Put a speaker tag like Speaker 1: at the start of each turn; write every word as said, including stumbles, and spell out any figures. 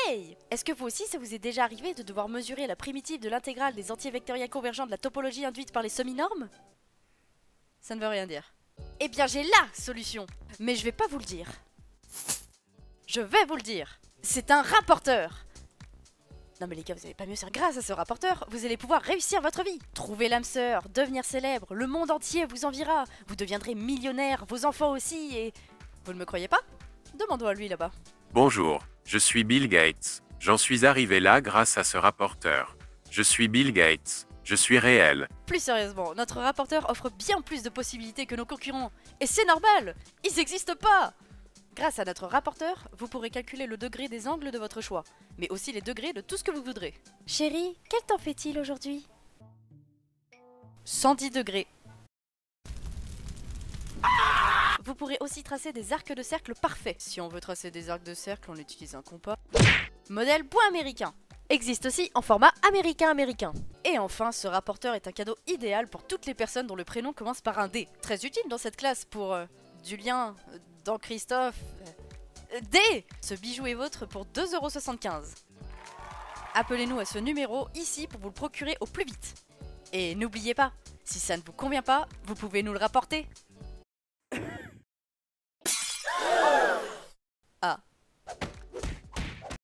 Speaker 1: Hey! Est-ce que vous aussi, ça vous est déjà arrivé de devoir mesurer la primitive de l'intégrale des entiers vectoriels convergents de la topologie induite par les semi-normes? Ça ne veut rien dire. Eh bien, j'ai la solution! Mais je vais pas vous le dire. Je vais vous le dire! C'est un rapporteur! Non mais les gars, vous allez pas mieux faire grâce à ce rapporteur, vous allez pouvoir réussir votre vie. Trouver l'âme sœur, devenir célèbre, le monde entier vous enviera, vous deviendrez millionnaire, vos enfants aussi et... Vous ne me croyez pas? Demandons à lui là-bas.
Speaker 2: Bonjour, je suis Bill Gates. J'en suis arrivé là grâce à ce rapporteur. Je suis Bill Gates. Je suis réel.
Speaker 1: Plus sérieusement, notre rapporteur offre bien plus de possibilités que nos concurrents. Et c'est normal! Ils n'existent pas! Grâce à notre rapporteur, vous pourrez calculer le degré des angles de votre choix, mais aussi les degrés de tout ce que vous voudrez. Chérie, quel temps fait-il aujourd'hui? cent dix degrés. Vous pourrez aussi tracer des arcs de cercle parfaits. Si on veut tracer des arcs de cercle, on utilise un compas. Modèle point américain. Existe aussi en format américain-américain. Et enfin, ce rapporteur est un cadeau idéal pour toutes les personnes dont le prénom commence par un D. Très utile dans cette classe pour euh, du lien euh, dans Christophe. Euh, D. Ce bijou est vôtre pour deux euros soixante-quinze. Appelez-nous à ce numéro ici pour vous le procurer au plus vite. Et n'oubliez pas, si ça ne vous convient pas, vous pouvez nous le rapporter.